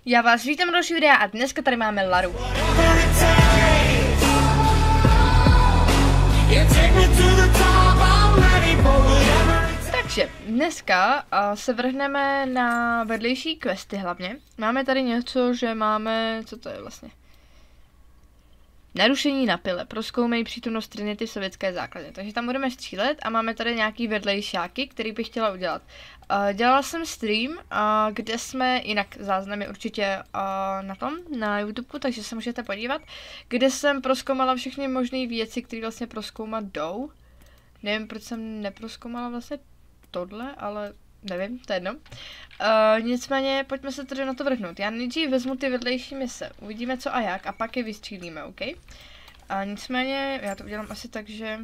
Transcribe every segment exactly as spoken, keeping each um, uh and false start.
Já vás vítám do další videa a dneska tady máme Laru. Takže dneska uh, se vrhneme na vedlejší questy hlavně. Máme tady něco, že máme, co to je vlastně? Narušení na pile. Prozkoumej přítomnost Trinity v sovětské základně. Takže tam budeme střílet a máme tady nějaký vedlejšáky, který bych chtěla udělat. Uh, dělala jsem stream, uh, kde jsme, jinak záznamy určitě uh, na tom, na YouTube, takže se můžete podívat, kde jsem prozkoumala všechny možné věci, které vlastně prozkoumat jdou. Nevím, proč jsem neprozkoumala vlastně tohle, ale nevím, to je jedno. Uh, nicméně, pojďme se tedy na to vrhnout. Já nejdřív vezmu ty vedlejší mise, uvidíme co a jak a pak je vystřílíme, OK? A nicméně, já to udělám asi tak, že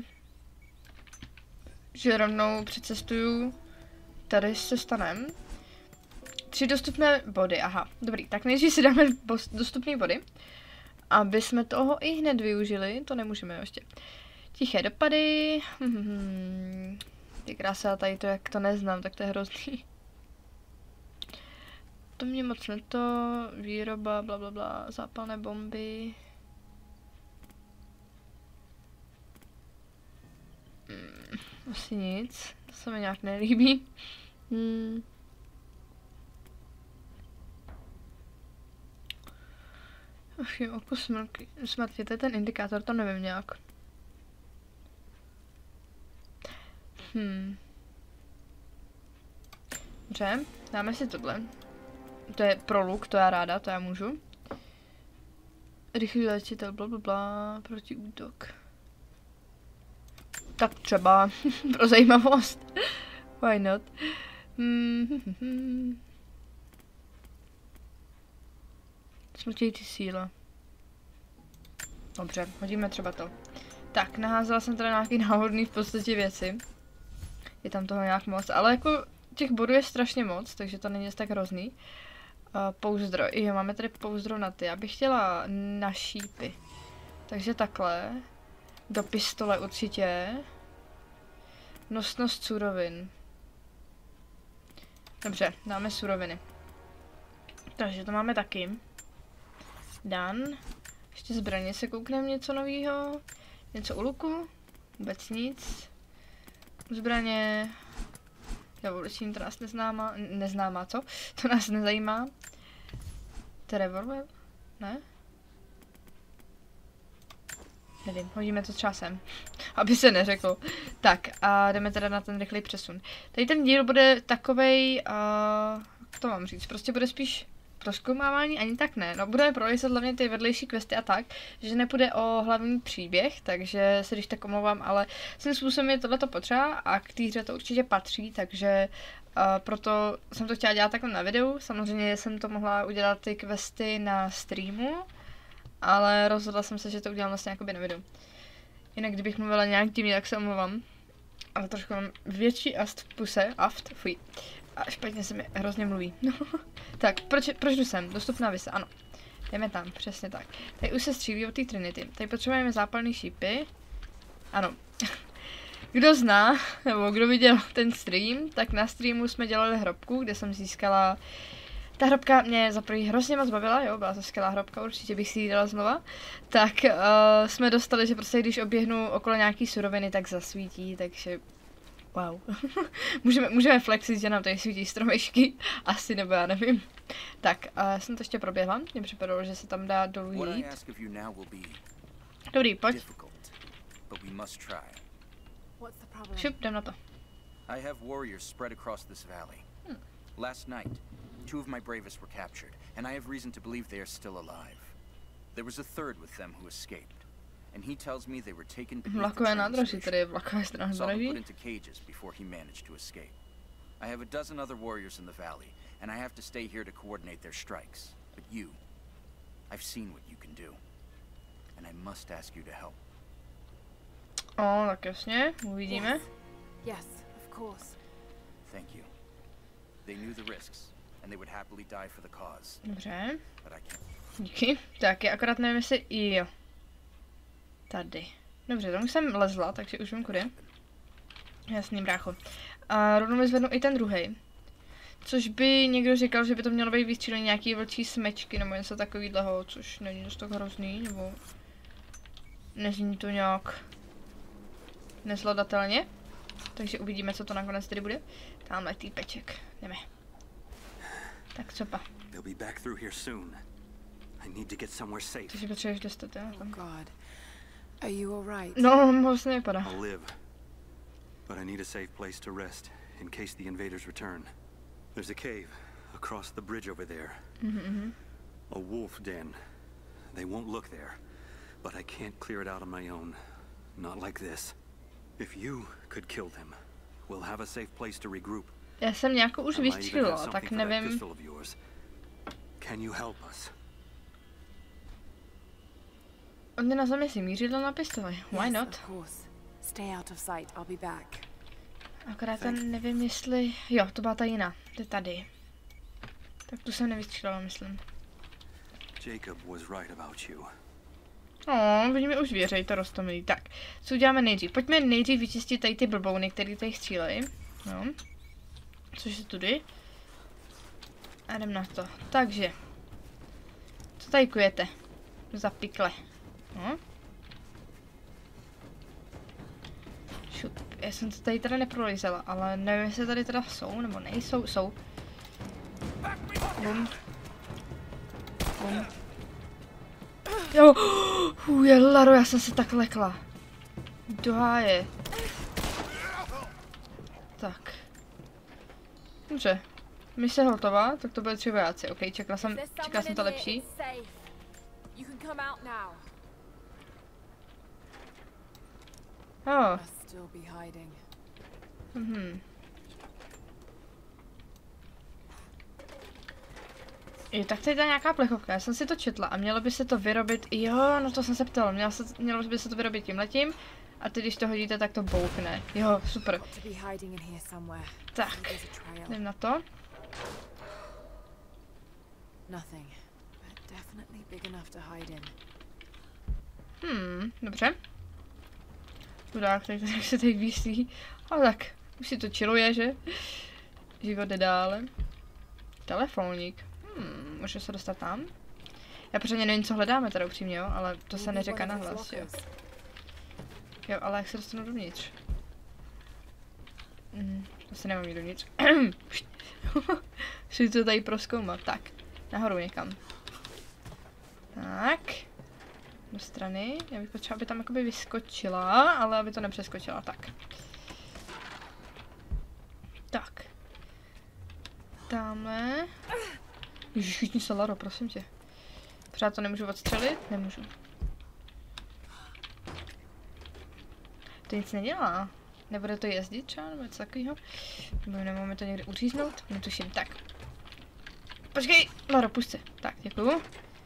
že rovnou přecestuju tady se stanem. Tři dostupné body, aha, dobrý, tak nejdřív si dáme dostupné body, aby jsme toho i hned využili, to nemůžeme ještě. Tiché dopady, hmm, je krása, tady to, jak to neznám, tak to je hrozný. To mě moc neto, výroba, bla, bla, bla, zápalné bomby. Hmm, asi nic, to se mi nějak nelíbí. Hmm. Ach jo, oko smrky, smrti, to je ten indikátor, to nevím nějak. Hmm. Dobře, dáme si tohle. To je pro luk, to já ráda, to já můžu. Rychlý léčitel, blablabla, proti útok. Tak třeba, pro zajímavost. Why not? Hmm. Smrtějící síla. Dobře, hodíme třeba to. Tak, naházela jsem teda nějaký náhodný v podstatě věci. Je tam toho nějak moc, ale jako těch bodů je strašně moc, takže to není tak hrozný. Uh, pouzdro, jo, máme tady pouzdro na ty, já bych chtěla na šípy. Takže takhle. Do pistole určitě. Nosnost surovin. Dobře, dáme suroviny. Takže to máme taky. Dan. Ještě zbraně se koukneme něco nového. Něco u luku. Vůbec nic. Zbraně. Revoluční, to nás neznámá. Neznámá, co? To nás nezajímá. To je revolver? Ne? Nevím, hodíme to časem. Aby se neřeklo. Tak, a jdeme teda na ten rychlý přesun. Tady ten díl bude takovej, uh, jak to mám říct, prostě bude spíš prozkoumávání, ani tak ne. No, budeme prolejsat hlavně ty vedlejší questy a tak, že nepůjde o hlavní příběh, takže se když tak omlouvám, ale svým způsobem je tohleto potřeba a k té hře to určitě patří, takže uh, proto jsem to chtěla dělat takhle na videu. Samozřejmě jsem to mohla udělat ty questy na streamu, ale rozhodla jsem se, že to udělám vlastně jakoby na videu. Jinak kdybych mluvila nějak divně, tak se omlouvám. Ale trošku mám větší ast v puse, aft, fuj. A špatně se mi hrozně mluví. No. Tak, proč, proč jdu sem? Dostupná vise, ano. Jdeme tam, přesně tak. Tady už se střílí od té Trinity. Tady potřebujeme zápalné šípy. Ano. Kdo zná, nebo kdo viděl ten stream, tak na streamu jsme dělali hrobku, kde jsem získala... Ta hrobka mě za první hrozně moc bavila, jo, byla to skvělá hrobka, určitě bych si ji dala znova. Tak uh, jsme dostali, že prostě když oběhnu okolo nějaký suroviny, tak zasvítí, takže... Wow. můžeme, můžeme flexit, že nám tady svítí stromečky, asi, nebo já nevím. Tak, uh, já jsem to ještě proběhla, mě připadalo, že se tam dá dolů jít. Dobrý, pojď. Šup, jdem na to. I have warriors spread across this valley. Hmm. Last night, two of my bravest were captured, and I have reason to believe they are still alive. There was a third with them who escaped, and he tells me they were taken beneath the train station, saw them put into cages before he managed to escape. I have a dozen other warriors in the valley, and I have to stay here to coordinate their strikes. But you, I've seen what you can do, and I must ask you to help. O, tak jasně, uvidíme. Yes, of course. Thank you. They knew the risks, and they would happily die for the cause. Dobře. But I can't. Díky. Tak, já akorát nevím, jestli... Jo. Tady. Dobře, tam už jsem lezla, takže už vím kudy. Jasný, brácho. A rovnou mi zvednu i ten druhej. Což by někdo říkal, že by to mělo být vystřílení nějaký vlčí smečky nebo něco takového, což není dost tak hrozný, nebo nezní to nějak nezvladatelně. Takže uvidíme, co to nakonec tedy bude. Tamhle týpeček, jdeme. Tak co pa? Takže potřebuješ dostat, jo? Tam. Are you all right? No, moc nevypadá. But I need a safe place to rest in case the invaders return. There's a cave across the bridge over there. Mm-hmm. A wolf den. They won't look there, but I can't clear it out on my own. Not like this. If you could kill them, we'll have a safe place to regroup. Já jsem nějakou už vystřílila, tak nevím. Can you help us? On mě na zemi si mířil na pistoli. Why Yes, not? of course. Stay out of sight. I'll be back. Akorát ten nevím, jestli... Jo, to byla ta jiná. To je tady. Tak tu jsem nevystřílala, myslím. Jacob was right about you. No, oni mi už věří, to roztomilí. Tak, co uděláme nejdřív? Pojďme nejdřív vyčistit tady ty blbouny, které tady střílejí. No. Což je tudy. A jdem na to. Takže. Co tady kujete? Za pikle. No. Šup. Já jsem to tady teda neprolizela, ale nevím, jestli tady teda jsou, nebo nejsou. Jsou. Bum. Bum. Jo, uh, je Laro, já jsem se tak lekla. Do háje. Tak. Dobře. Mise hotová, tak to byly tři vojáci. OK, čekala jsem, čekala jsem to lepší. Oh. Mhm. Jo, tak tady je nějaká plechovka, já jsem si to četla a mělo by se to vyrobit, jo, no to jsem se ptala, mělo, se, mělo by se to vyrobit tímhletím a ty když to hodíte, tak to bouchne. Jo, super. Tak, jdem na to. Hmm, dobře. Chudák, tak se tady vísí. Ale tak, už si to chilluje, že? Život jde dále. Telefoník. Hmm, může se dostat tam? Já pořádně nevím, co hledáme teda upřímně, jo, ale to se neříká nahlas, jo. Jo, ale jak se dostanu dovnitř? Hmm, asi nemám jít dovnitř. Chci to tady prozkoumat. Tak, nahoru někam. Tak. Do strany. Já bych potřeba, aby tam jakoby vyskočila, ale aby to nepřeskočila. Tak. Tak. Tamhle. Ježiš, chytni se, Laro, prosím tě. Pořád to nemůžu odstřelit? Nemůžu. To nic nedělá. Nebude to jezdit třeba, nebo něco takového? Nebo nemáme to někde uříznout? Netuším, tak. Počkej, Laro, pusť se. Tak, děkuju.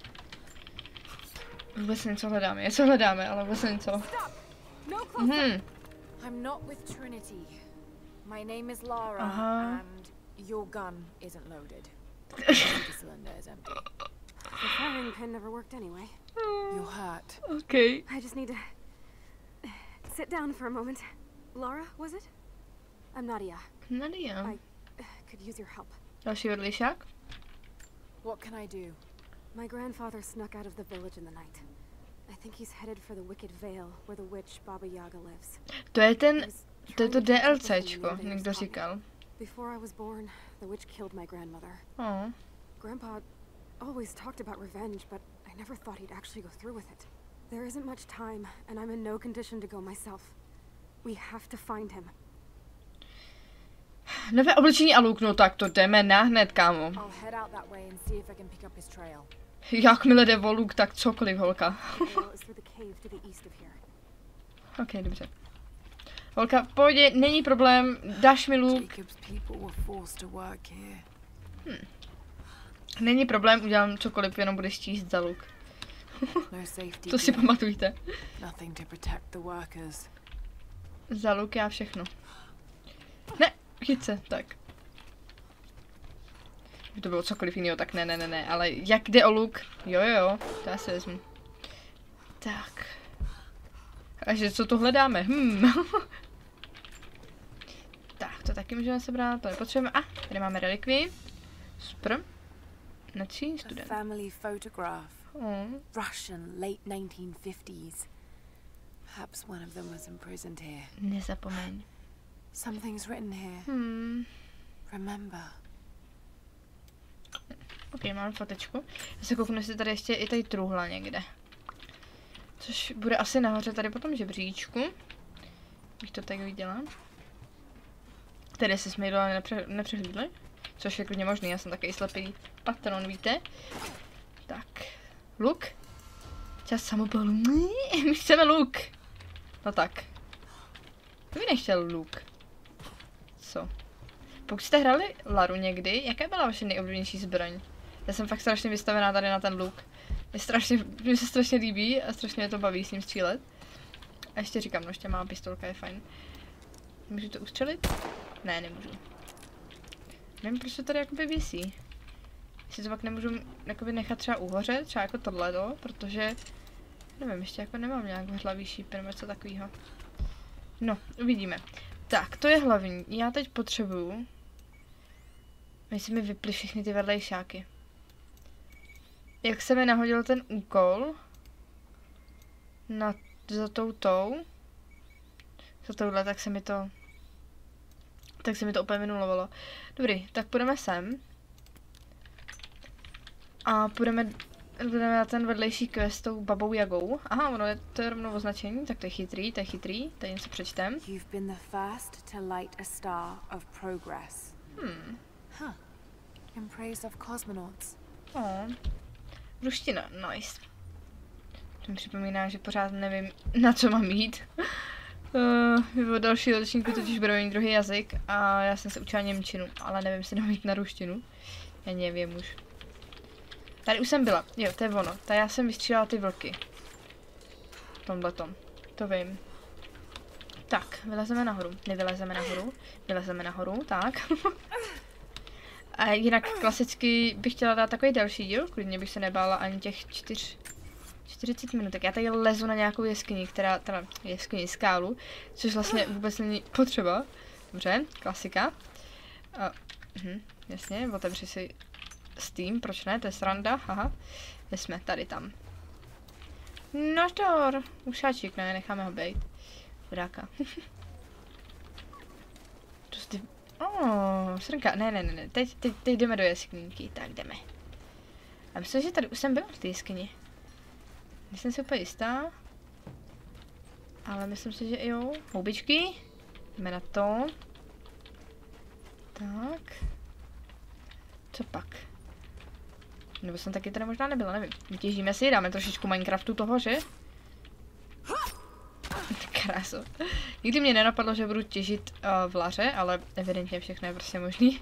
Vůbec něco hledáme, něco hledáme, ale vůbec něco. Mhm. I'm not with Trinity. My name is Lara, Aha. and your gun isn't loaded. The cylinder is empty. The firing pin never worked anyway. You're hurt. Okay. I just need to sit down for a moment. Lara, was it? I'm Nadia. Nadia. I uh, could use your help. Další vedlejšák. What can I do? My grandfather snuck out of the village in the night. I think he's headed for the Wicked Vale, where the witch Baba Yaga lives. To je ten, He was to je to trying to catch up with DLCčko, the invaders někdo coming. říkal. Before I was born, the witch killed my grandmother. Oh. Grandpa always talked about revenge, but I never thought he'd actually go through with it. There isn't much time, and I'm in no condition to go myself. We have to find him. Nové oblečení a luk, no tak to jdeme na hned, kámo. I'll head out that way and see if I can pick up his trail. Jakmile jde o luk, tak cokoliv, holka. Well, it's through the cave to the east of here. Ok, dobře. Holka, v pohodě, není problém, dáš mi luk. Jacob's people were forced to work here. Hm. Není problém, udělám cokoliv, jenom budeš číst za luk. No safety. To si gear, pamatujte. nothing to protect the workers. Za luk já všechno. Ne, chyť se, tak. Kdyby to bylo cokoliv jiného, tak ne, ne, ne, ne, ale jak jde o luk? Jo, jo, jo, to já si vezmu. Tak. A že co tu hledáme? Hmm. Tak. to taky můžeme sebrat, to nepotřebujeme. A, tady máme relikvii. Super. Noční student. Family photograph. Oh. Russian, late nineteen fifties. Perhaps one of them was imprisoned here. Nezapomeň. Something's written here. Hmm. Remember. Ok, mám fotečku. Já se kouknu, jestli tady ještě i tady truhla někde. Což bude asi nahoře tady po tom žebříčku. Bych to tak viděla. Tady se jsme jídla nepře nepřehlídli. Což je klidně možný, já jsem takový slepý patron, víte. Tak. Luk. Čas samopalů. My chceme luk. No tak. To by nechtěl luk. Co? Pokud jste hráli Laru někdy, jaká byla vaše nejoblíbenější zbraň? Já jsem fakt strašně vystavená tady na ten luk. Mě, strašně, mě se strašně líbí a strašně mě to baví s ním střílet. A ještě říkám, no ještě má pistolka, je fajn. Můžu to ustřelit? Ne, nemůžu. Nevím, proč to tady jakoby visí. Jestli to pak nemůžu jakoby nechat třeba uhořet, třeba jako tohleto, protože nevím, ještě jako nemám nějak hořlavý šípy nebo něco takového. No, uvidíme. Tak, to je hlavní. Já teď potřebuju, aby se mi vyply všechny ty vedlejšáky. Jak se mi nahodil ten úkol na, za tou tou, za touhle, tak se mi to, tak se mi to úplně vynulovalo. Dobrý, tak půjdeme sem. A půjdeme, půjdeme na ten vedlejší quest s tou babou Jagou. Aha, ono je to je rovnou označení, tak to je chytrý, to je chytrý, tady něco přečtem. You've been the first to light a star of progress. Hmm. Huh. In praise of cosmonauts. Oh. Ruština, nice. To mi připomíná, že pořád nevím, na co mám jít. uh, od dalšího ročníku totiž budeme mít druhý jazyk a já jsem se učila němčinu, ale nevím, jestli mám jít na ruštinu. Já nevím už. Tady už jsem byla, jo, to je ono. Tady já jsem vystřídala ty vlky. V tomhletom, to vím. Tak, vylezeme nahoru. Nevylezeme nahoru, vylezeme nahoru, tak. A jinak klasicky bych chtěla dát takový další díl, klidně bych se nebála ani těch čtyř, čtyřicet minut. Tak já tady lezu na nějakou jeskyni, která, teda jeskyni, skálu, což vlastně vůbec není potřeba. Dobře, klasika. A, hm, jasně, otevři si Steam, proč ne, to je sranda, haha. Kde jsme, tady tam. Noždor, ušáčík, ne, necháme ho bejt. Vodáka. To jsi... Oh, srnka, ne, ne, ne, ne, teď, teď, teď jdeme do jeskyníky, tak jdeme. A myslím, že tady už jsem byla v té jeskyni. Nejsem si úplně jistá. Ale myslím si, že jo. Houbičky. Jdeme na to. Tak. Co pak? Nebo jsem taky tady možná nebyla, nevím. Vytěžíme si, dáme trošičku Minecraftu toho, že? Kráso. Nikdy mě nenapadlo, že budu těžit uh, vlaře, ale evidentně všechno je prostě možný.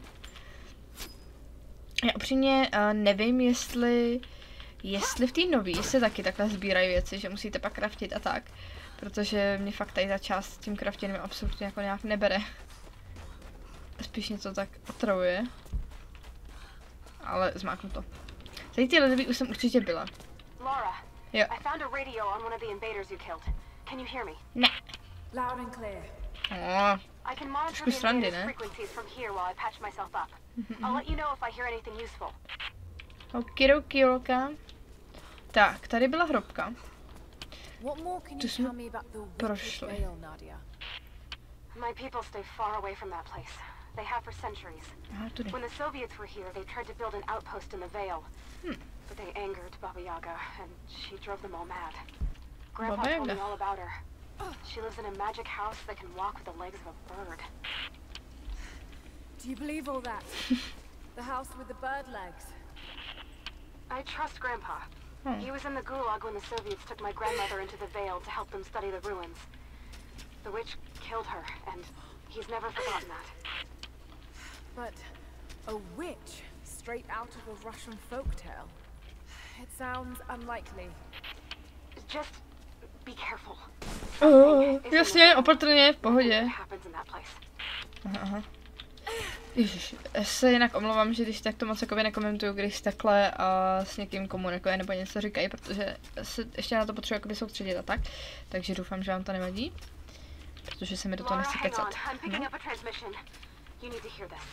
Já upřímně uh, nevím, jestli jestli v té nový se taky takhle sbírají věci, že musíte pak craftit a tak. Protože mě fakt tady ta část s tím craftěním absolutně jako nějak nebere. Spíš něco tak otravuje. Ale zmáknu to. Tady ty lidi už jsem určitě byla. Laura, Jo. I found a radio on one of the invaders you killed. Can you hear me? Ne. Loud and clear. Oh. I can monitor Trošku the srandy, invaders' ne? frequencies from here while I patch myself up. I'll let you know if I hear anything useful. Okidoki, loka. Tak, tady byla hrobka. What more can Tu you jsme tell me about the wicked prošli. veil, Nadia? My people stay far away from that place. They have for centuries. Aha, tudy. When the Soviets were here, they tried to build an outpost in the Vale. Hmm. But they angered Baba Yaga, and she drove them all mad. Grandpa Baba told me Yaga. all about her. She lives in a magic house that can walk with the legs of a bird. Do you believe all that? The house with the bird legs? I trust Grandpa. Hmm. He was in the Gulag when the Soviets took my grandmother into the Vale to help them study the ruins. The witch killed her, and he's never forgotten that. But a witch straight out of a Russian folktale? It sounds unlikely. Just be careful. Oh, jasně, opatrně, v pohodě. Happens in that place. Aha, aha. Ježiš, já se jinak omlouvám, že když takto moc jakoby nekomentuju, když takhle a s někým komunikuje nebo něco říkají, protože se ještě na to potřebuji jakoby soustředit a tak. Takže doufám, že vám to nevadí. Protože se mi do toho Laura, nechci hang kecat. on. I'm picking No. up a transmission. You need to hear this.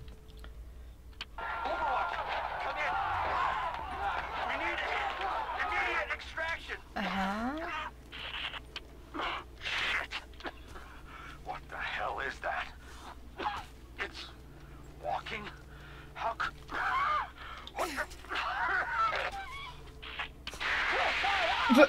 Overwatch, come in. We need immediate extraction. Aha. Shit. What the hell is that? It's walking. How could? What the? V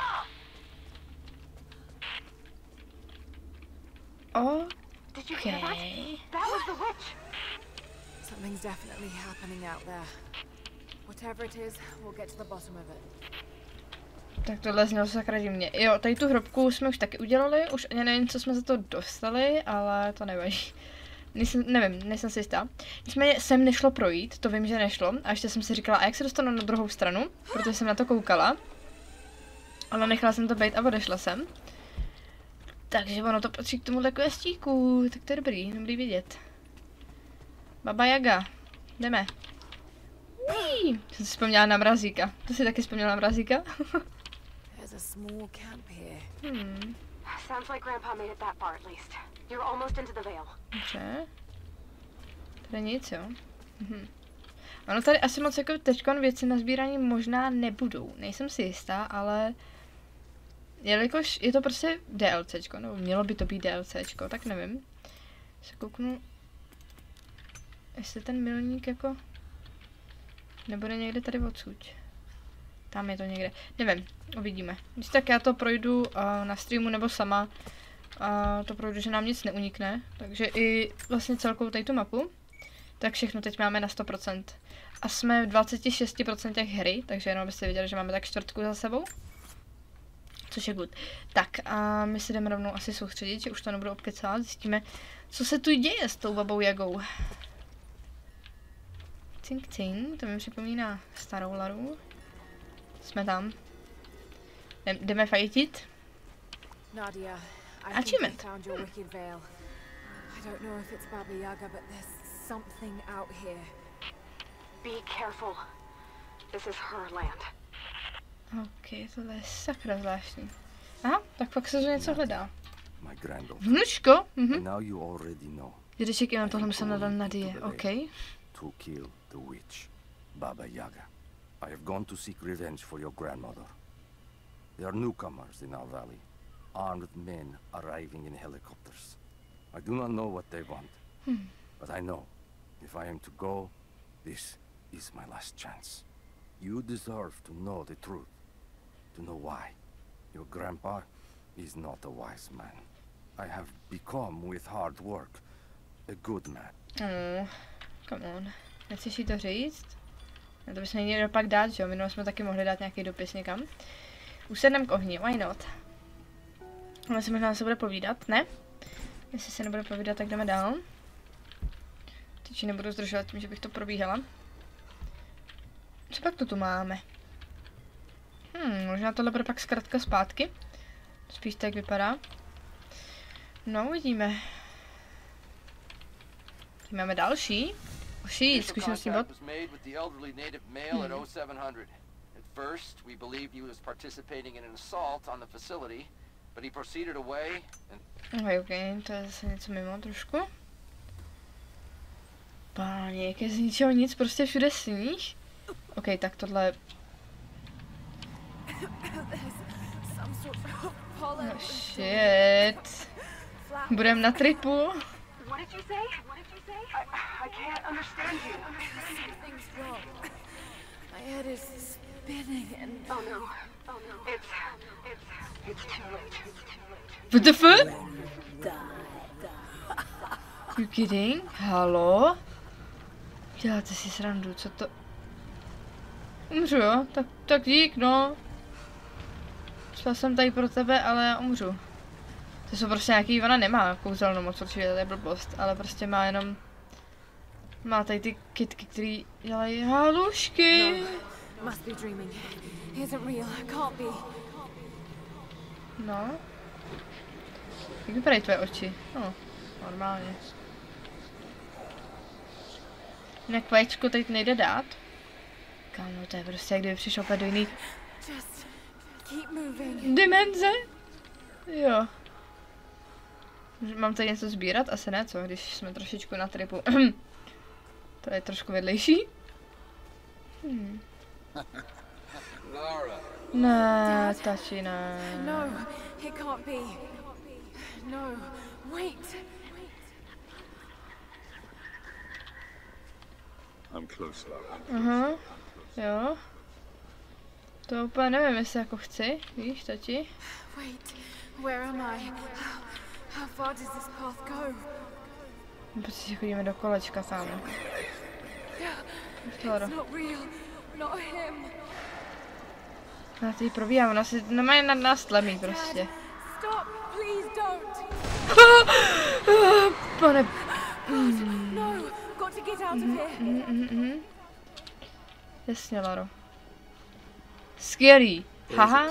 oh. Did you hear that? Okay. That was the witch. Something's definitely happening out there. Whatever it is, we'll get to the bottom of it. Tak tohle znělo sakra divně. Jo, tady tu hrobku jsme už taky udělali, už ani nevím, co jsme za to dostali, ale to nevadí. Nejsem, nevím, nejsem si jistá. Nicméně sem nešlo projít, to vím, že nešlo. A ještě jsem si říkala, a jak se dostanu na druhou stranu, protože jsem na to koukala. Ale nechala jsem to být a odešla jsem. Takže ono to patří k tomu takové stíku, tak to je dobrý, dobrý vidět. Baba Jaga, jdeme. Uí, jsem si vzpomněla na mrazíka. To si taky vzpomněla na mrazíka? There's a small camp here. Hmm. Sounds like Grandpa made it that far at least. You're almost into the Vale. Dobře. Tady nic, jo? Mhm. Ono tady asi moc jako teďkon věci na sbírání možná nebudou. Nejsem si jistá, ale... Jelikož je to prostě DLCčko, nebo mělo by to být DLCčko, tak nevím. Se kouknu... Jestli ten milník jako... Nebude někde tady odsud. Tam je to někde. Nevím, uvidíme. Když tak já to projdu uh, na streamu nebo sama. Uh, to projdu, že nám nic neunikne. Takže i vlastně celkou tady tu mapu. Tak všechno teď máme na sto procent. A jsme v dvaceti šesti procentech hry, takže jenom byste viděli, že máme tak čtvrtku za sebou. Což je good. Tak a my si jdeme rovnou asi soustředit, že už to nebudu obkecávat. Zjistíme, co se tu děje s tou babou Jagou. Cink, cink, to mi připomíná starou Laru. Jsme tam. Jdeme fightit. Nadia, I think I found your wicked veil. I don't know if it's Baba Yaga, but there's something out here. Be careful. This is her land. Ok, tohle je sakra zvláštní. Aha, tak fakt se to něco hledá. My granddaughter. Vnučko? Mhm. Now you already know. Dědeček Ivan tohle musel nadat Nadie, ok. To kill the witch, Baba Yaga. I have gone to seek revenge for your grandmother. There are newcomers in our valley, armed men arriving in helicopters. I do not know what they want, Hmm. but I know if I am to go, this is my last chance. You deserve to know the truth, to know why. Your grandpa is not a wise man. I have become with hard work a good man. Oh, come on. Nechceš jí to říct? No to bychom měli pak dát, že jo? Minule jsme taky mohli dát nějaký dopis někam. Usedneme k ohni, why not? Ale si možná se bude povídat, ne? Jestli se nebude povídat, tak jdeme dál. Teď nebudu zdržovat tím, že bych to probíhala. Co pak to tu máme? Hmm, možná tohle bude pak zkrátka zpátky. Spíš tak vypadá. No, uvidíme. Tady máme další. Oší, zkušenostní bod. First, we believed he was participating in an assault on the facility, but he proceeded away and... Ok, ok, to je zase něco mimo trošku. Páně, jak je z ničeho nic, prostě všude sníh. Ok, tak tohle... Oh shit. Budem na tripu. What did you say? What did you say? I, I can't understand you. Something's wrong. My head is spinning and... Oh no. Oh no. It's, it's, it's too late. It's too late. What the fuck? You kidding? Halo? Děláte si srandu, co to... Umřu, jo? Tak, tak dík, no. Šla jsem tady pro tebe, ale já umřu. To jsou prostě nějaký, ona nemá kouzelnou moc, určitě to je blbost, ale prostě má jenom... Má tady ty kytky, které dělají halušky. No, must be dreaming. Isn't real. Can't be. No. Jak vypadají tvoje oči? No, normálně. Jinak vajíčko teď nejde dát. Kámo, to je prostě jak kdyby přišel opět do jiný dimenze. Jo. Mám tady něco sbírat? Asi ne, co? Když jsme trošičku na tripu. To je trošku vedlejší. Hmm. Ne, tači ne. No, it can't be. No, wait. I'm close, Lara. Aha, jo. To úplně nevím, jestli jako chci, víš, tati. Wait, where am I? How, how far does this path go? Prostě chodíme do kolečka, kámo. It's not real, not him. Já tady probíhám, ona si normálně nad nás tlemí prostě. Stop, please don't. Pane... No, got to get out of here. Mm, mm, mm. Jasně, Laro. Skvělý. Haha.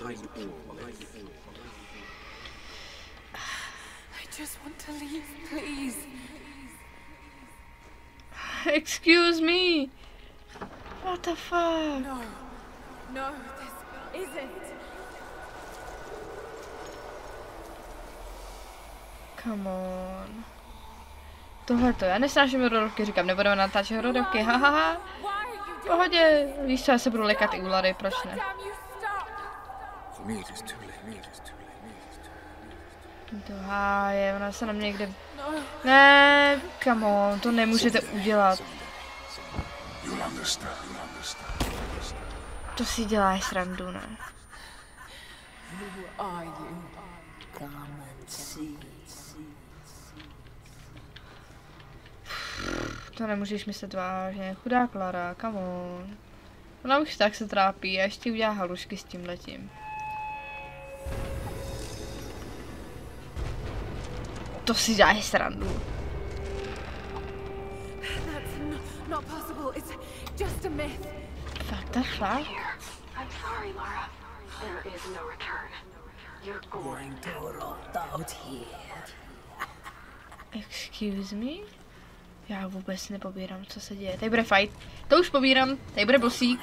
I just want to leave, please. Excuse me. What the fuck? No, no, this isn't. Come on. Tohle to, já nesnáším hrodovky, říkám, nebudeme natáčet hrodovky, hahaha. V pohodě, víš co, já se budu lekat i u Lary, proč ne? To háje, ona se na mě někde... Ne, come on, to nemůžete udělat. To si děláš srandu, ne? To nemůžeš myslet vážně, chudá Klara, come on. Ona už tak se trápí a ještě udělá halušky s tímhletím. To si děláš srandu. Not possible. It's just a myth. What the fuck? I'm sorry, Lara. There is no return. You're going to rot out here. Excuse me? Já vůbec nepobírám, co se děje. Tady bude fight. To už pobírám. Tady bude bosík.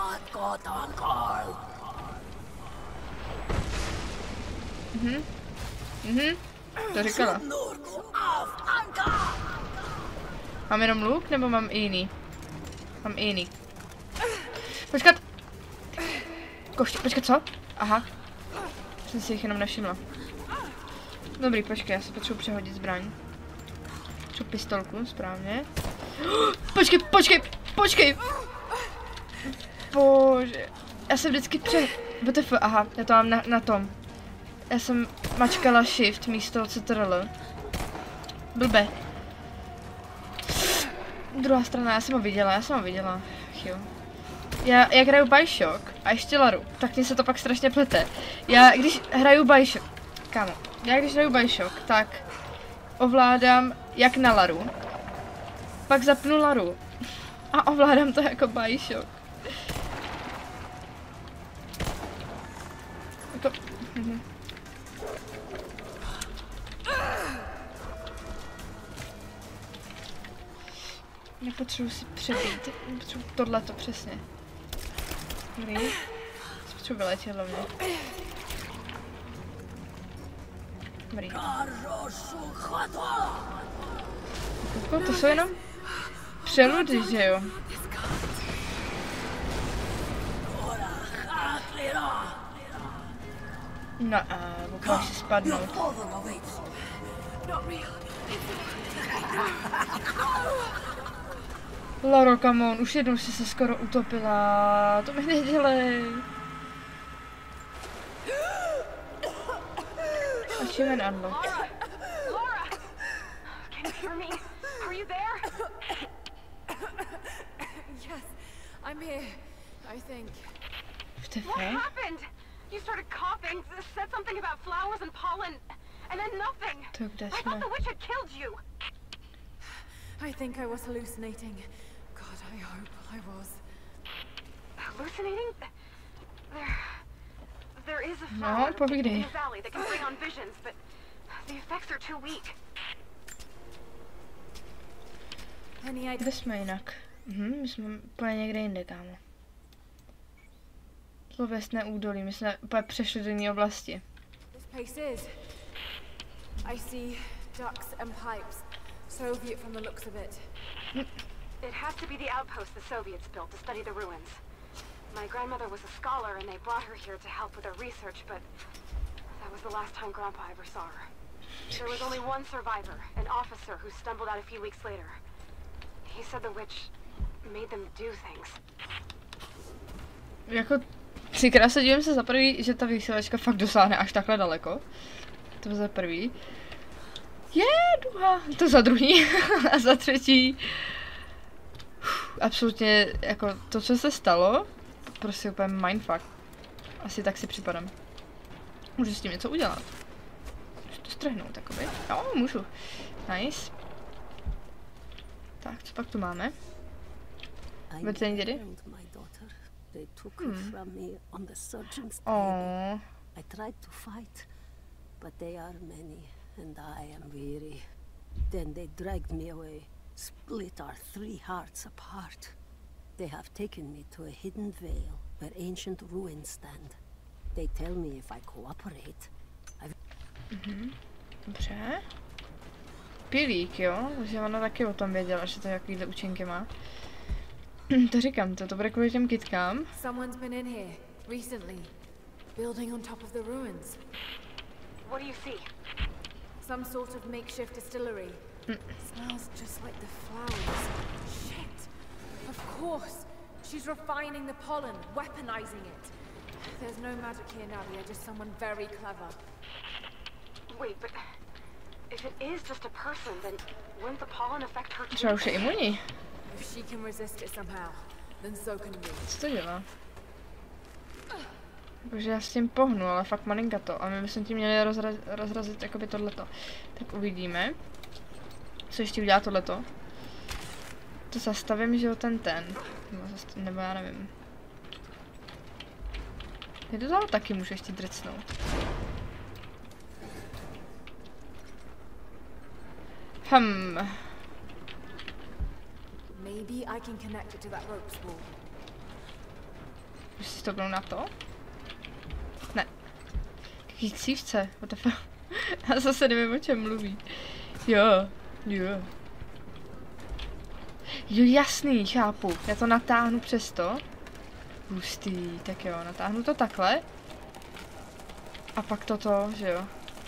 Mhm. Mhm. To říkala. Mám jenom luk, nebo mám i jiný? Mám i jiný. Počkat! Koště, počkat, co? Aha. Jsem si jich jenom nevšimla. Dobrý, počkej, já si potřebuji přehodit zbraň. Potřebuji pistolku, správně. Počkej, počkej, počkej! Bože. Já jsem vždycky pře... W T F, aha, já to mám na, na tom. Já jsem mačkala shift místo C T R L. Blbe. Druhá strana, já jsem ho viděla, já jsem ho viděla. Jo. Já, jak hraju Bioshock a ještě Laru, tak mně se to pak strašně plete. Já když hraju Bioshock, kámo, já když hraju Bioshock, tak ovládám jak na Laru, pak zapnu Laru a ovládám to jako Bioshock. Jako... Mhm. Nepotřebuji si přebít, potřebuji tohleto přesně. Dobrý. Potřebuji vyletět hlavně. Dobrý. Jako, to jsou jenom přeludy, že jo? No a můžu si spadnout. Laro, come on, už jednou jsi se skoro utopila, to mi nedělej. Achievement unlocked. Lara! Can you hear me? Are you there? Yes, I'm here. I think. What happened? You started coughing, said something about flowers and pollen, and then nothing. I thought the witch had killed you. I think I was hallucinating. God, I hope I was. Hallucinating? There, there is a No, flower povídej. in the valley that can bring on visions, but the effects are too weak. Any idea? Kde jsme jinak? Mhm, my jsme úplně někde jinde, kámo. Zlověstné údolí, my jsme úplně přešli do jiné oblasti. This place is. I see ducts and pipes. Soviet from the looks of it. It has to be the outpost the Soviets built to study the ruins. My grandmother was a scholar and they brought her here to help with her research, but that was the last time Grandpa ever saw her. There was only one survivor, an officer who stumbled out a few weeks later. He said the witch made them do things. Jako, třikrát se dívám se za prvý, že ta vysílačka fakt dosáhne až takhle daleko. To za prvý. Je, duha. To za druhý. A za třetí. Uf, absolutně, jako to, co se stalo, prostě úplně mindfuck. Asi tak si připadám. Můžu s tím něco udělat. Můžu to strhnout, jakoby. Jo, můžu. Nice. Tak, co pak tu máme? Vedení dědy? They took her Hmm. from me on the surgeon's Oh. table. I tried to fight, but they are many, and I am weary. Then they dragged me away, split our three hearts apart. They have taken me to a hidden vale where ancient ruins stand. They tell me if I cooperate, I... Mhm. Dobře. Pilík, jo? Takže ona taky o tom věděla, že to jakýhle účinky má. To říkám, to, to bude kvůli těm kytkám. Someone's been in here recently, building on top of the ruins. What do you see? Some sort of makeshift distillery. Mm. Smells just like the flowers. Shit! Of course! She's refining the pollen, weaponizing it. There's no magic here, Nadia, just someone very clever. Wait, but if it is just a person, then wouldn't the pollen affect her Třeba too? už je imunní. If she can resist it somehow, then so can we. Co to dělá? Protože já s tím pohnu, ale fakt malinka to. A my bychom tím měli rozra rozrazit jakoby tohleto. Tak uvidíme. Co ještě udělá tohleto? To zastavím, že jo, ten ten. Nebo, nebo já nevím. Je to toho taky můžu ještě drcnout. Hm. Maybe I can connect it to that rope spool. Můžu si stopnout na to? Ne. Jaký cívce? What the fuck? Já zase nevím, o čem mluví. Jo. Jo. Jo, jasný, chápu. Já to natáhnu přesto. Hustý, tak jo, natáhnu to takhle. A pak toto, že jo.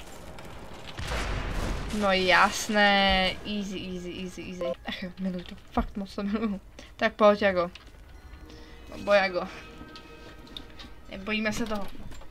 No jasné, easy, easy, easy, easy. Ach jo, miluji to, fakt moc to miluju. Tak pojď, Jago. No, Jago. Nebojíme se toho.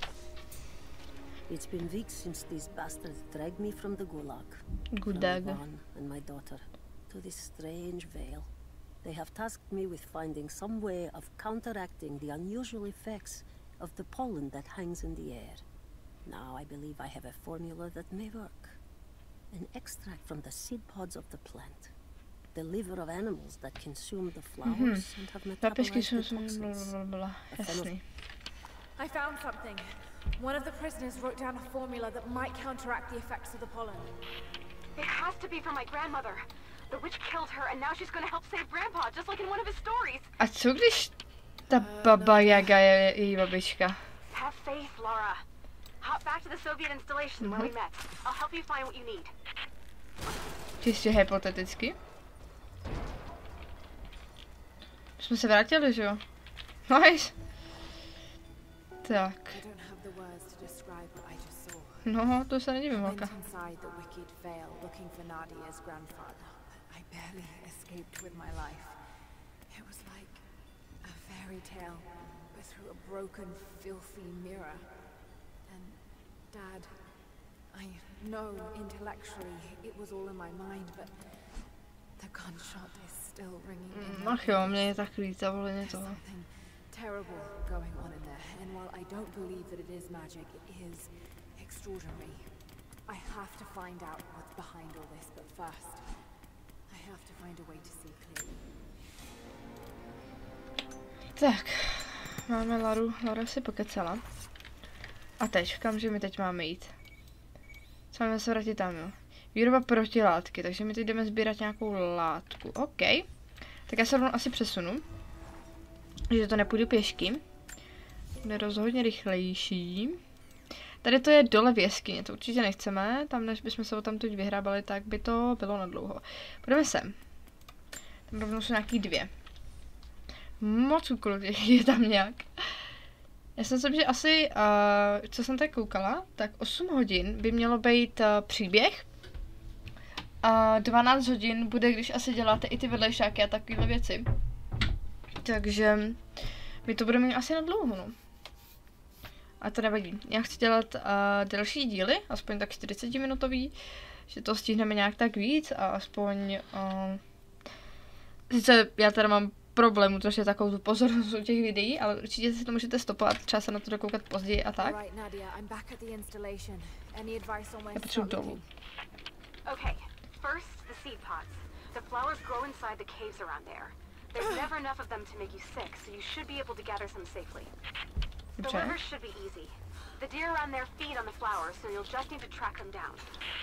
It's been weeks since these bastards dragged me from the gulag. Gulag. From Ivan and my daughter to this strange vale. They have tasked me with finding some way of counteracting the unusual effects of the pollen that hangs in the air. Now I believe I have a formula that may work. An extract from the seed pods of the plant. The liver of animals that consume the flowers mm-hmm. and have metabolized the toxins. Jasný. I found something. One of the prisoners wrote down a formula that might counteract the effects of the pollen. It has to be for my grandmother. The witch killed her and now she's going to help save Grandpa, just like in one of his stories. A co když ta baba Jaga je její babička? Have faith, Laura. Hop back to the Soviet installation where we met. I'll help you find what you need. Čistě hypoteticky. Jsme se vrátili, že jo? Nice. Tak. No, to se nedivím, holka. barely escaped with my life. It was like a fairy tale, but through a broken, filthy mirror. And Dad, I know intellectually it was all in my mind, but the gunshot is still ringing in my ears. There's something terrible going on in there, and while I don't believe that it is magic, it is extraordinary. I have to find out what's behind all this, but first, I have to find a way to see clearly. Tak, máme Laru, Lara si pokecala. A teď, kam, že my teď máme jít? Co máme se vrátit tam, jo? Výroba protilátky, takže my teď jdeme sbírat nějakou látku. OK. Tak já se rovnou asi přesunu. Že to nepůjdu pěšky. Bude rozhodně rychlejší. Tady to je dole v jeskyni, to určitě nechceme. Tam, než bychom se o tam teď vyhrábali, tak by to bylo na dlouho. Půjdeme sem. Tam rovnou jsou nějaký dvě. Moc úkolů je tam nějak. Já si myslím, že asi, uh, co jsem tak koukala, tak osm hodin by mělo být uh, příběh. A dvanáct hodin bude, když asi děláte i ty vedlejšáky a takovéhle věci. Takže my to budeme mít asi na dlouho, no. A to nevadí. Já chci dělat uh, delší díly, aspoň tak čtyřicetiminutový, že to stihneme nějak tak víc a aspoň... Uh, sice já teda mám problém utržet takovou tu pozornost u těch videí, ale určitě si to můžete stopovat, třeba se na to dokoukat později a tak. Já potřebuji dolů. Okay, first the seed pods. The flowers grow inside the caves around there. There's never enough of them to make you sick, so you should be able to gather some safely. The Okay. livers should be easy. The deer around there feed on the flowers, so you'll just need to track them down.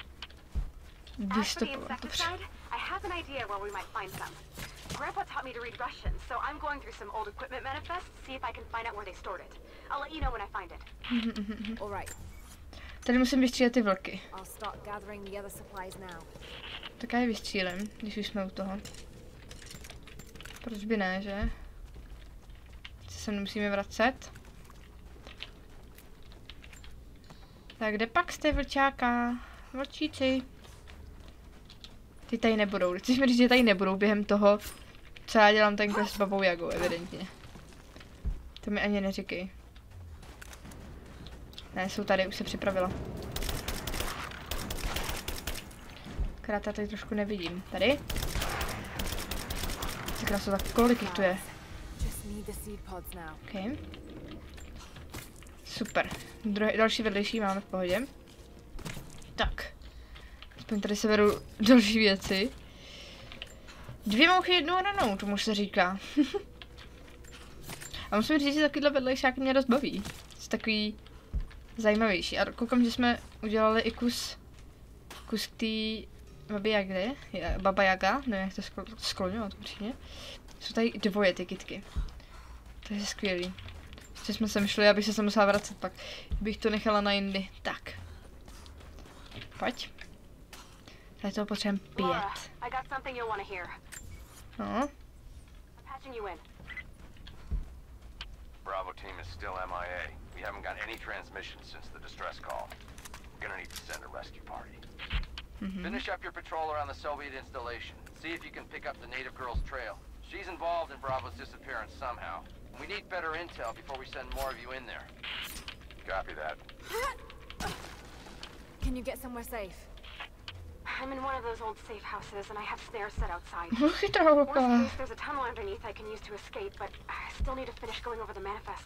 As for the insecticide, I have an idea where we might find some. Grandpa taught me to read Russian, so I'm going through some old equipment manifests to see if I can find out where they stored it. I'll let you know when I find it. All right. Tady musím vystřílet ty vlky. I'll start gathering the other supplies now. Tak já je vystřílím, když už jsme u toho. Proč by ne, že? Co se nemusíme vracet. Tak kde pak jste, vlčáka? Vlčíci. Ty tady nebudou. Chceš mi říct, že tady nebudou během toho, co já dělám ten quest s babou Jagou, evidentně. To mi ani neříkej. Ne, jsou tady, už se připravila. Akorát já tady trošku nevidím. Tady? Sakra, jsou tak, kolik jich tu je? Okay. Super. Druhý, další vedlejší máme v pohodě. Tak. Aspoň tady se vedou další věci. Dvě mouchy jednou ranou, tomu se říká. A musím říct, že takovýhle vedlejšáky mě dost baví. Jsou takový zajímavější. A koukám, že jsme udělali i kus kus k té baby Jagy, Baba Jaga, nevím jak to sklo, skloňovat určitě. Jsou tady dvoje ty kytky. To je skvělý. Ještě jsme sem šli, abych se sem musela vracet pak. Bych to nechala na jindy. Tak. Pojď. Tady toho potřebujeme pět. No. Bravo team is still M I A. We haven't got any transmissions since the distress call. We're gonna need to send a rescue party. Mm-hmm. Finish up your patrol around the Soviet installation. See if you can pick up the native girl's trail. She's involved in Bravo's disappearance somehow. We need better intel before we send more of you in there. Copy that. Can you get somewhere safe? I'm in one of those old safe houses, and I have snares set outside. Chytrá Worst holka. case, there's a tunnel underneath I can use to escape, but I still need to finish going over the manifest.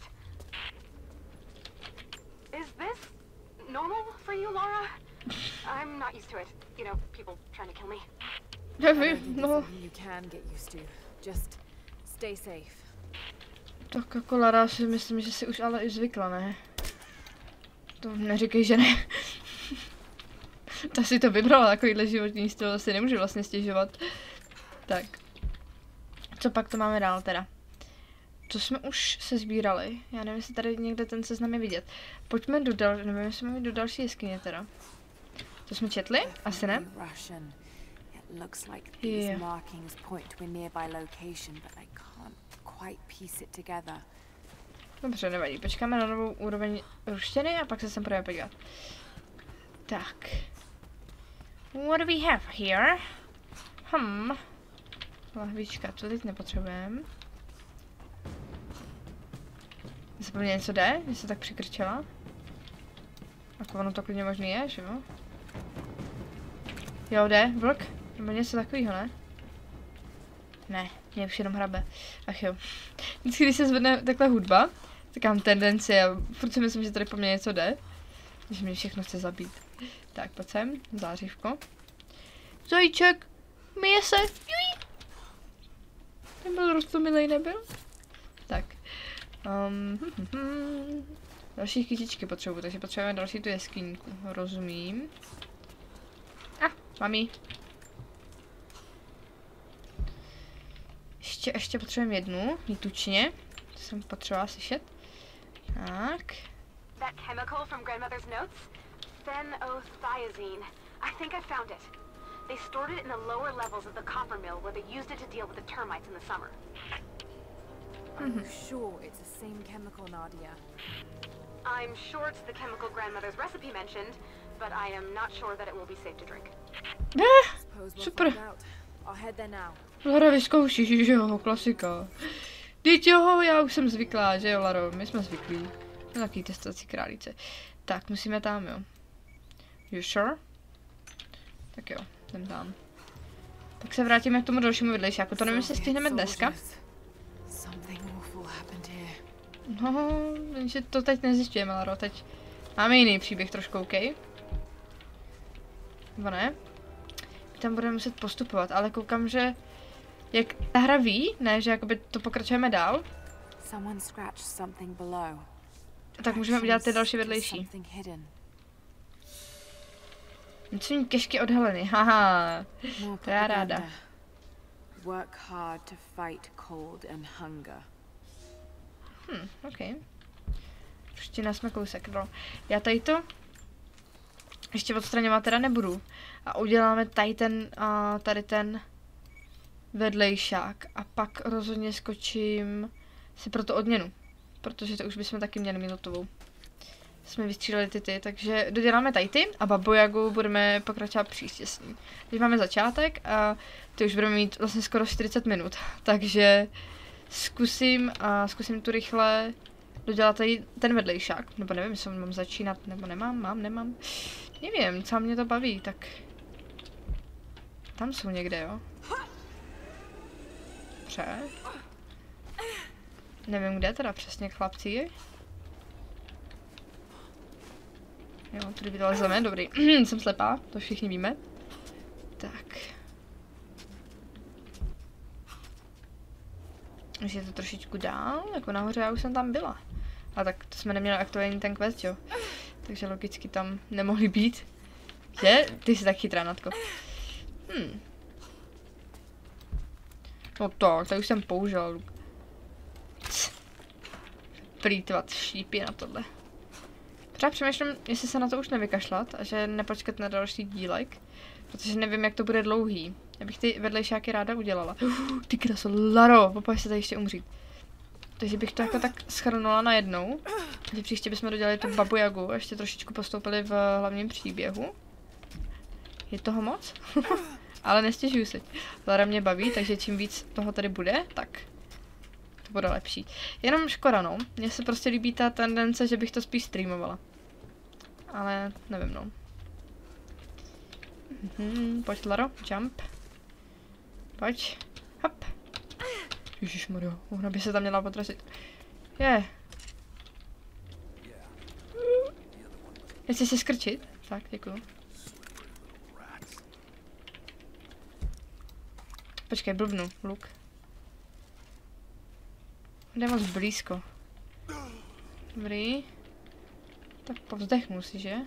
Is this normal for you, Laura? I'm not used to it. You know, people trying to kill me. Nevím, no. You can get used to. Just stay safe. Tak jako Lara si myslím, že si už ale i zvykla, ne? To neříkej, že ne. Ta si to vybrala, takovýhle životní styl, asi nemůžu vlastně stěžovat. Tak. Co pak to máme dál teda? To jsme už se sbírali. Já nevím, jestli tady někde ten seznam je vidět. Pojďme do dal... nevím, jestli máme do další jeskyně teda. To jsme četli? Asi ne? Looks like these Yeah. markings point to a nearby location, but I can't quite piece it together. Dobře, nevadí. Počkáme na novou úroveň ruštiny a pak se sem půjdeme podívat. Tak. What do we have here? Hm. Lahvička, co teď nepotřebujeme? Jestli po mně něco jde, že se tak přikrčela? Jako ono to klidně možný je, že jo? Jo, jde, vlk? Nebo něco takového, ne? Ne, mě už jenom hrabe. Ach jo. Vždycky, když se zvedne takhle hudba, tak mám tendenci a furt si myslím, že tady po mně něco jde. Že mě všechno chce zabít. Tak, pojď sem, zářivko. Zajíček, myje se, juj! Ten byl roztomilej, nebyl? Tak. Um, hm, hm, hm. Další kytičky potřebuji, takže potřebujeme další tu jeskyňku. Rozumím. A, ah, mám jí. Ještě, ještě potřebujeme jednu, jí tučně. To jsem potřebovala slyšet. Tak. That chemical from grandmother's notes? Phenothiazine. I think I found it. They stored it in the lower levels of the copper mill where they used it to deal with the termites in the summer. Are you sure it's the same chemical, Nadia? I'm sure it's the chemical grandmother's recipe mentioned, but I am not sure that it will be safe to drink. Ah, super. I'll head there now. Lara vyzkouší, že jo, klasika. Teď jo, já už jsem zvyklá, že jo, Laro, my jsme zvyklí. No takový testovací králíce. Tak, musíme tam, jo. You sure? Tak jo, jdem tam. Tak se vrátíme k tomu dalšímu vedlejšáku, to nevím, jestli stihneme dneska. No, že to teď nezjišťujeme, Laro, teď máme jiný příběh trošku, OK? Nebo ne? My tam budeme muset postupovat, ale koukám, že jak ta hra ví, ne, že jakoby to pokračujeme dál, tak můžeme udělat ty další vedlejší. Něco kešky odhaleny, haha, to já ráda. Work hard to fight cold and hunger. Hm, OK. Ještě jsme kousek, no. Já tady to ještě odstraňovat teda nebudu. A uděláme tady ten, a tady ten vedlejšák. A pak rozhodně skočím si pro tu odměnu. Protože to už bychom taky měli mít hotovou. Jsme vystříleli ty ty, takže doděláme tady ty a Babu Jagu budeme pokračovat příště s ní. Teď máme začátek a ty už budeme mít vlastně skoro čtyřicet minut. Takže zkusím a zkusím tu rychle dodělat tady ten vedlejšák. Nebo nevím, jestli mám začínat, nebo nemám, mám, nemám. Nevím, co mě to baví, tak tam jsou někde, jo. Dobře. Nevím, kde teda přesně chlapci. Jo, tady vylezeme, dobrý. Jsem slepá, to všichni víme. Tak. Už je to trošičku dál, jako nahoře já už jsem tam byla. A tak to jsme neměli aktuální ten quest, jo. Takže logicky tam nemohli být. Že? Ty jsi tak chytrá, Natko. Hm. No tak, tady už jsem použil. Plýtvat šípy na tohle. Třeba přemýšlím, jestli se na to už nevykašlat a že nepočkat na další dílek. Protože nevím, jak to bude dlouhý. Já bych ty vedlejšáky ráda udělala. Uh, ty kraso, Laro, popaž se tady ještě umřít. Takže bych to jako tak schrnula najednou. Že příště bychom dodělali tu Babu Jagu a ještě trošičku postoupili v hlavním příběhu. Je toho moc? Ale nestěžuju se. Lara mě baví, takže čím víc toho tady bude, tak to bude lepší. Jenom škoda, no. Mně se prostě líbí ta tendence, že bych to spíš streamovala. Ale nevím, no. Mhm, pojď, Laro, jump. Pojď, hop. Ježišmarjo, ona by se tam měla potrasit. Je. Yeah. Chci se skrčit? Tak, děkuju. Počkej, blbnu, luk. Jde moc blízko. Dobrý. Tak povzdechnu si, že?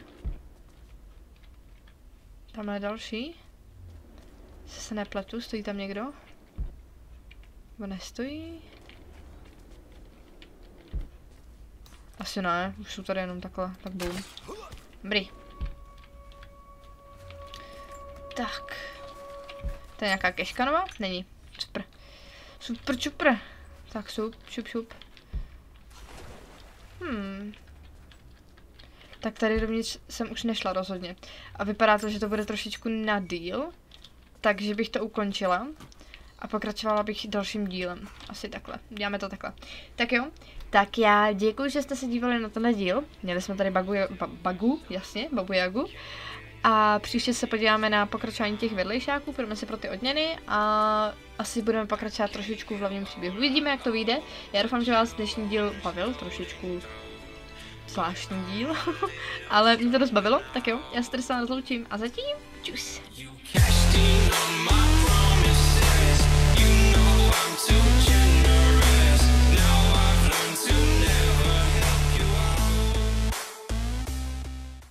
Tamhle je další. Se se nepletu, stojí tam někdo? Nebo nestojí? Asi ne, už jsou tady jenom takhle, tak boom. Dobrý. Tak. To je nějaká keškanova? Není. Super. Super, super. Tak šup, šup, šup. Hmm. Tak tady dovnitř jsem už nešla rozhodně. A vypadá to, že to bude trošičku na díl. Takže bych to ukončila. A pokračovala bych dalším dílem. Asi takhle. Děláme to takhle. Tak jo. Tak já děkuji, že jste se dívali na tenhle díl. Měli jsme tady bagu, ba, bagu, jasně, Babu Jagu. A příště se podíváme na pokračování těch vedlejšáků, půjdeme si pro ty odměny a asi budeme pokračovat trošičku v hlavním příběhu. Uvidíme, jak to vyjde. Já doufám, že vás dnešní díl bavil, trošičku zvláštní díl, ale mě to dost bavilo. Tak jo, já se tady s vámi rozloučím a zatím čus.